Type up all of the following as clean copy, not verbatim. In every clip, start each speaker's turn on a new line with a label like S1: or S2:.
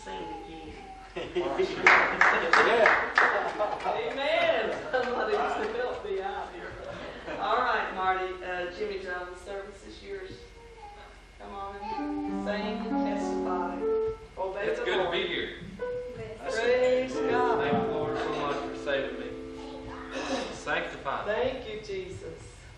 S1: sing again.
S2: Yeah.
S1: Amen. Somebody needs to help me out here. All right, Marty. Jimmy John, the service is yours. Come on and sing and testify. Obey
S3: It's
S1: the
S3: good
S1: Lord.
S3: to be here.
S1: Praise God.
S3: Thank the Lord so much for saving me. Sanctified.
S1: Thank you, Jesus.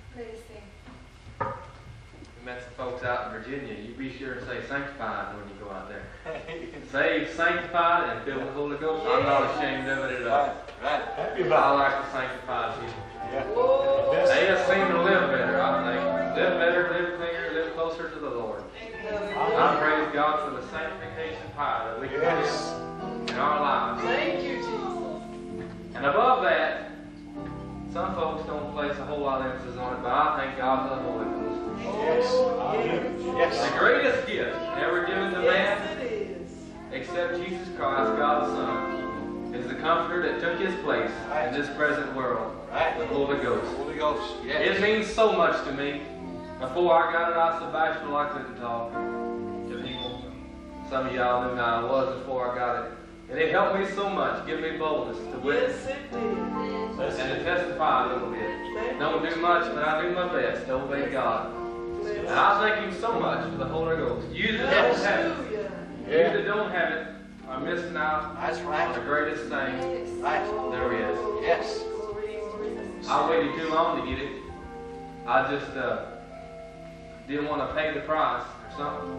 S3: We met some folks out in Virginia. You be sure and say sanctified when you go out there. Saved, sanctified, and filled with the Holy Ghost. I'm not ashamed of it at all.
S2: Right.
S3: I like the sanctified people.
S1: Whoa.
S3: They just seem to live better, I think. Live better, live cleaner, live closer to the Lord. I praise God for the sanctification power that we can do in our lives.
S1: Thank you, Jesus.
S3: And above that, some folks don't place a whole lot of emphasis on it, but I thank God for the Holy Ghost.
S2: Yes.
S3: The greatest gift ever given to
S1: Yes,
S3: man,
S1: it is.
S3: except Jesus Christ, God the Son, is the Comforter that took His place in this present world, the Holy Ghost.
S2: Holy Ghost. Yes.
S3: It means so much to me. Before I got it, I was so bashful I couldn't talk to people. Some of y'all knew how I was before I got it. And it helped me so much, give me boldness to witness
S1: Yes, it did.
S3: and to testify a little bit. Don't do much, but I do my best to obey God. And I thank Him so much for the Holy Ghost. You that don't have it, you that don't have it, are missing out
S2: That's
S3: on
S2: right.
S3: the greatest thing
S2: Right.
S3: there is.
S2: Yes.
S3: I waited too long to get it. I just didn't want to pay the price or something.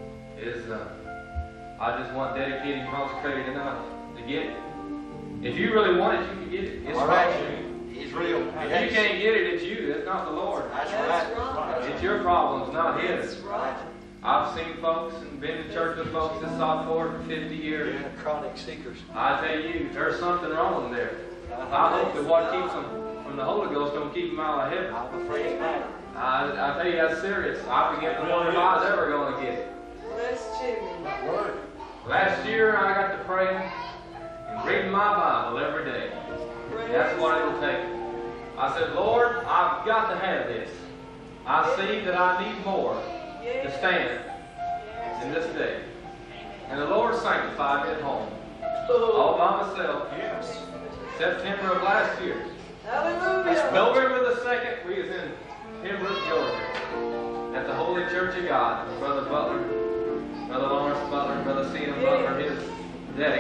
S3: I just want dedicated and consecrated enough to get it. If you really want it, you can get it. It's
S2: All
S3: right.
S2: right. He's real.
S3: If you can't get it, it's you. It's not the Lord.
S2: That's
S1: That's
S2: right.
S1: right.
S3: It's your problems, not His.
S1: That's right.
S3: I've seen folks and been to church with folks that sought for it for 50 years.
S2: Yeah, chronic seekers.
S3: I tell you, there's something wrong there. I hope that what keeps them from the Holy Ghost don't keep them out of heaven.
S2: I'm afraid not.
S3: I tell you, that's serious. I began to wonder if I was ever going to get it.
S1: Bless Jimmy.
S3: Last year, I got to praying and reading my Bible every day. That's what it'll take. I said, Lord, I've got to have this. I see that I need more to stand in this day. And the Lord sanctified me at home, all by myself, September of last year.
S1: Hallelujah.
S3: November the 2nd, we was in Pembroke, Georgia, at the Holy Church of God. Brother Butler, Brother Lawrence Butler, Brother C.M. Butler, his daddy.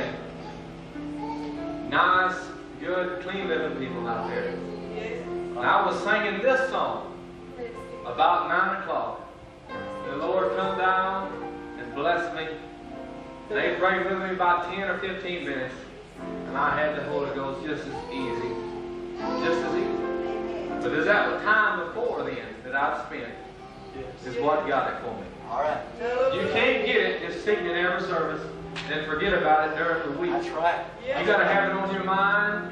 S3: Nice, good, clean living people out there. And I was singing this song about 9 o'clock. The Lord come down and blessed me. They prayed with me about 10 or 15 minutes. And I had the Holy Ghost just as easy. Just as easy. But there's that time before then that I've spent is what got it for me.
S2: All right.
S3: You can't get it just sitting in every service and forget about it during the week.
S2: That's right.
S3: You got to have it on your mind.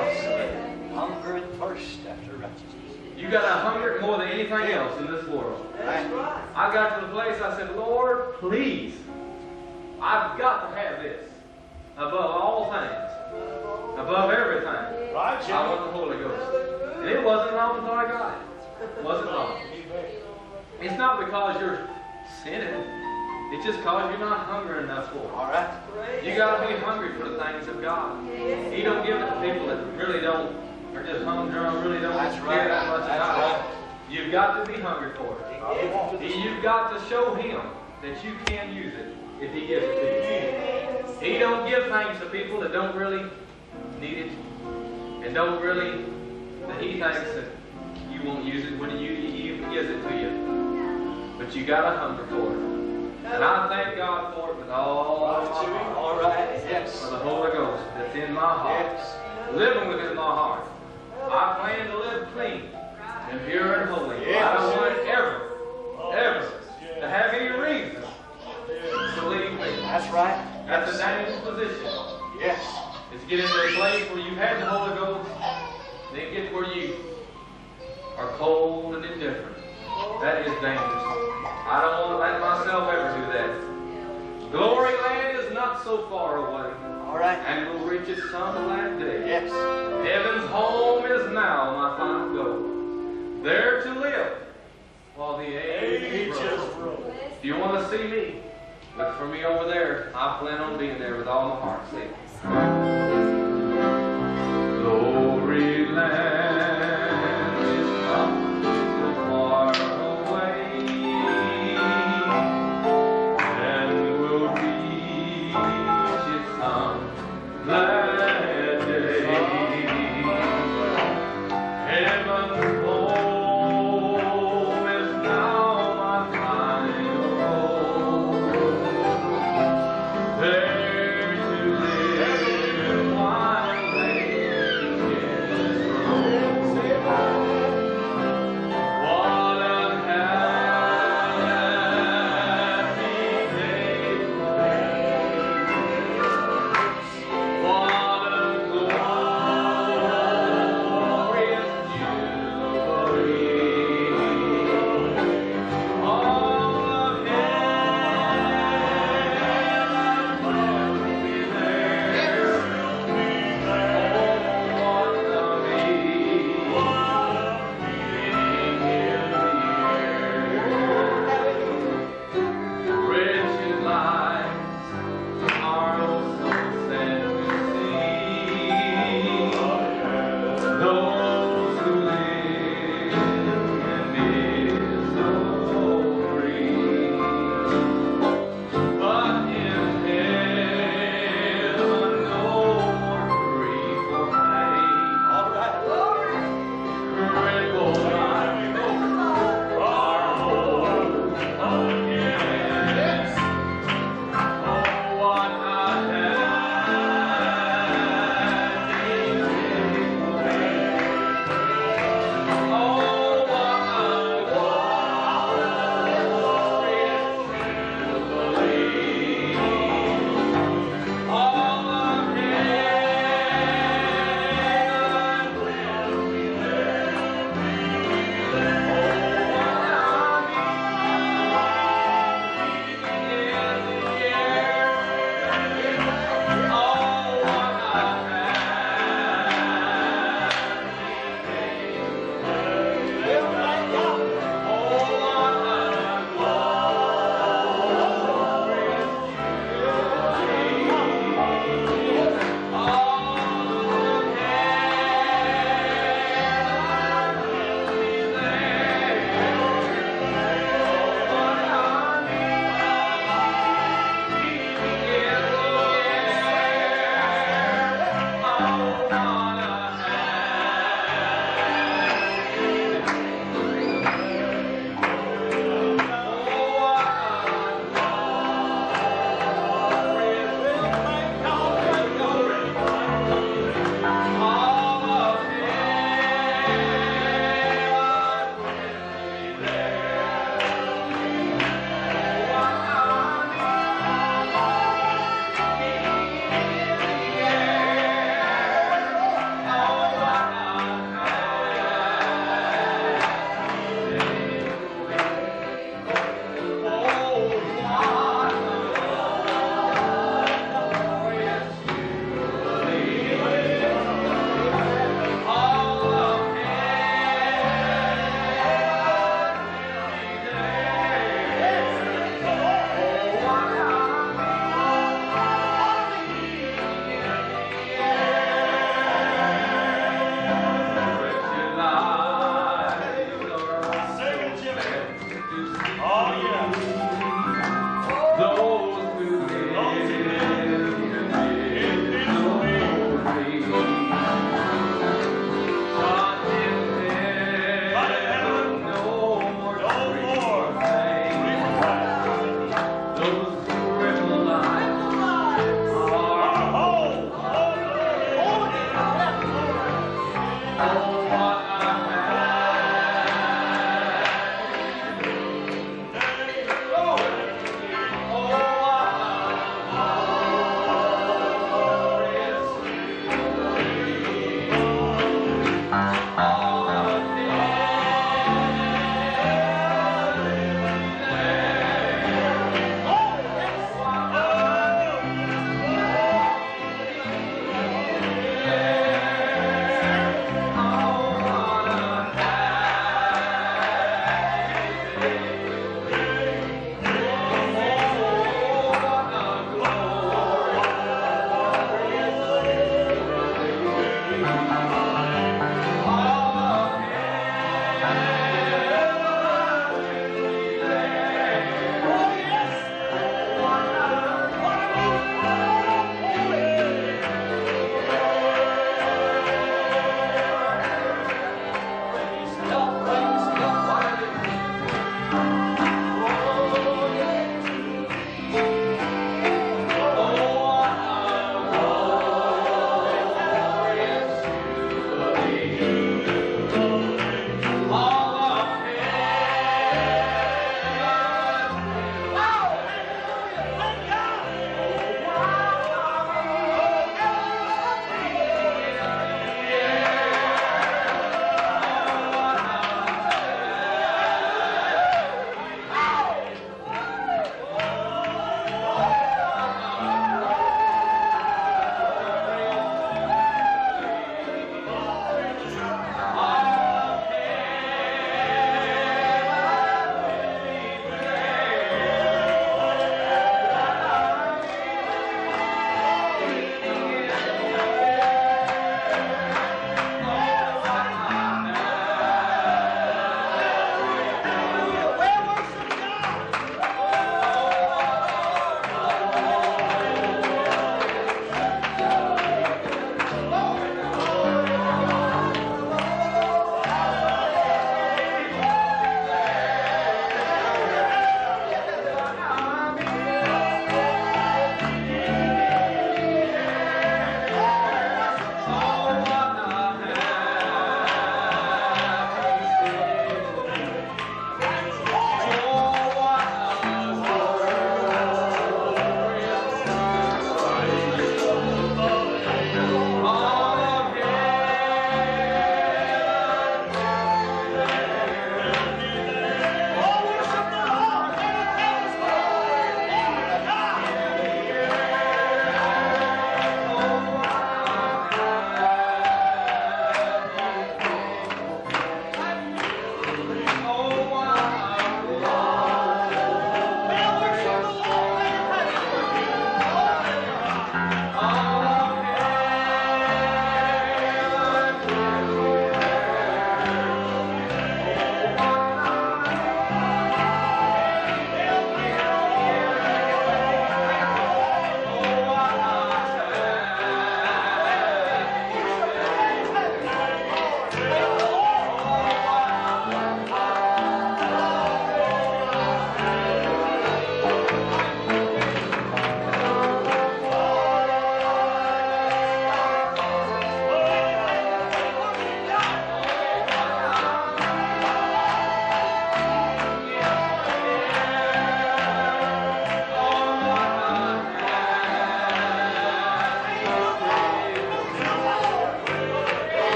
S2: Hunger and thirst after righteousness.
S3: You got to hunger it more than anything else in this world.
S1: That's right.
S3: I got to the place I said, Lord, please, I've got to have this above all things, above everything. I want the Holy Ghost. And it wasn't long until I got it. It wasn't long. It's not because you're sinning. It's just because you're not hungry enough for it.
S2: All right.
S3: You got to be hungry for the things of God. He don't give it to people that really don't, are just humdrum, really don't care that much about it. You've got to be hungry for it. You've got to show Him that you can use it if He gives it to you. He don't give things to people that don't really need it and don't really, that He thinks that you won't use it when He gives it to you. But you got to hunger for it. And I thank God for it with all my heart.
S2: All right. Yes.
S3: For the Holy Ghost that's in my heart. Living within my heart. I plan to live clean and pure and holy. I don't want it ever to have any reason to leave me.
S2: That's right.
S3: That's a dangerous position.
S2: Yes.
S3: It's get into a place where you've had the Holy Ghost, then get where you are cold and indifferent. That is dangerous. I don't want to let myself ever do that. Glory land is not so far away.
S2: All right.
S3: And we'll reach it some that day.
S2: Yes.
S3: Heaven's home is now my final goal. There to live while the ages grow. If you want to see me Look for me over there. I plan on being there with all my heart. See. Glory land is not so far away, and we'll reach it some glad day. Heaven's home is now my final home. There to live.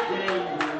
S2: King.